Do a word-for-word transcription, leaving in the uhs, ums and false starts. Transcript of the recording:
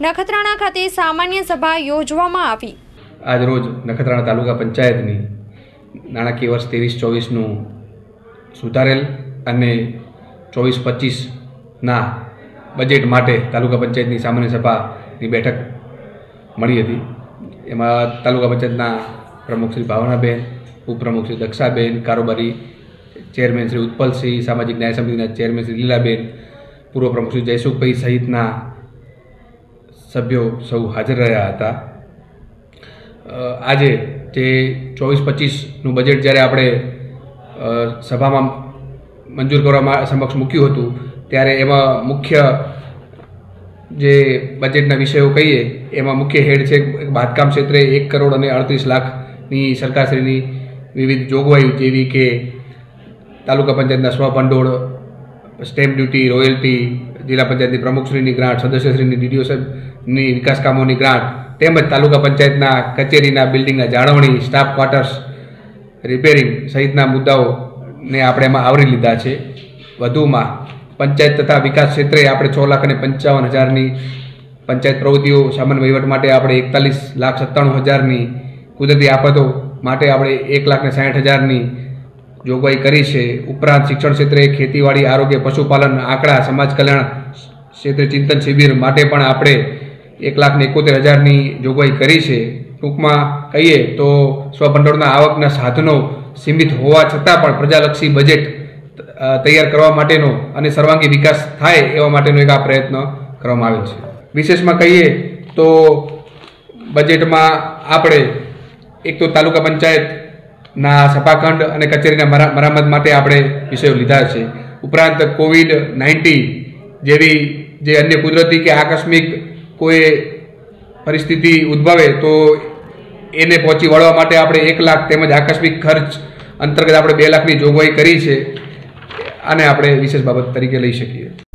નખત્રાણા ખાતે સામાન્ય સભા યોજવામાં આવી। આજ રોજ નખત્રાણા તાલુકા પંચાયતની નાણાકીય વર્ષ ત્રેવીસ ચોવીસનું સુધારેલ અને ચોવીસ પચીસના બજેટ માટે તાલુકા પંચાયતની સામાન્ય સભાની બેઠક મળી હતી। એમાં તાલુકા પંચાયતના પ્રમુખ શ્રી ભાવનાબેન, ઉપપ્રમુખ શ્રી દક્ષાબેન, કારોબારી ચેરમેન શ્રી ઉત્પલસિંહ, સામાજિક ન્યાય સમિતિના ચેરમેન શ્રી લીલાબેન, પૂર્વ પ્રમુખ શ્રી જયસુખભાઈ સહિતના સભ્યો સૌ હાજર રહ્યા હતા। આજે જે ચોવીસ પચીસનું બજેટ જ્યારે આપણે સભામાં મંજૂર કરવા સમક્ષ મૂક્યું હતું ત્યારે એમાં મુખ્ય જે બજેટના વિષયો કહીએ એમાં મુખ્ય હેડ છે બાંધકામ ક્ષેત્રે એક કરોડ અને અડત્રીસ લાખની સરકારશ્રીની વિવિધ જોગવાઈઓ જેવી કે તાલુકા પંચાયતના સ્વભંડોળ, સ્ટેમ્પ ડ્યુટી, રોયલ્ટી, જિલ્લા પંચાયતની પ્રમુખશ્રીની ગ્રાન્ટ, સદસ્યશ્રીની ડીડીઓ સાહેબની વિકાસ કામોની ગ્રાન્ટ તેમજ તાલુકા પંચાયતના કચેરીના બિલ્ડિંગના જાળવણી, સ્ટાફ ક્વાર્ટર્સ રિપેરિંગ સહિતના મુદ્દાઓને આપણે એમાં આવરી લીધા છે। વધુમાં પંચાયત તથા વિકાસ ક્ષેત્રે આપણે છ લાખ અને પંચાવન હજારની પંચાયત પ્રવૃત્તિઓ સામાન્ય વહીવટ માટે આપણે એકતાલીસ લાખ સત્તાણું હજારની કુદરતી આફતો માટે આપણે એક લાખ ને સાઠ હજારની જોગવાઈ કરી છે। ઉપરાંત શિક્ષણ ક્ષેત્રે ખેતીવાડી, આરોગ્ય, પશુપાલન, આંકડા, સમાજ કલ્યાણ ક્ષેત્રે ચિંતન શિબિર માટે પણ આપણે એક લાખ ને એકોતેર હજારની જોગવાઈ કરી છે। ટૂંકમાં કહીએ તો સ્વભંડોળના આવકના સાધનો સીમિત હોવા છતાં પણ પ્રજાલક્ષી બજેટ તૈયાર કરવા માટેનો અને સર્વાંગી વિકાસ થાય એવા માટેનો એક આ પ્રયત્ન કરવામાં આવેલ છે। વિશેષમાં કહીએ તો બજેટમાં આપણે એક તો તાલુકા પંચાયતના સભાખંડ અને કચેરીના મરામત માટે આપણે વિષયો લીધા છે। ઉપરાંત કોવિડ નાઇન્ટીન જેવી જે અન્ય કુદરતી કે આકસ્મિક કોઈ પરિસ્થિતિ ઉદ્ભવે તો એને પહોંચી વળવા માટે આપણે એક લાખ તેમજ આકસ્મિક ખર્ચ અંતર્ગત આપણે બે લાખની જોગવાઈ કરી છે। આને આપણે વિશેષ બાબત તરીકે લઈ શકીએ।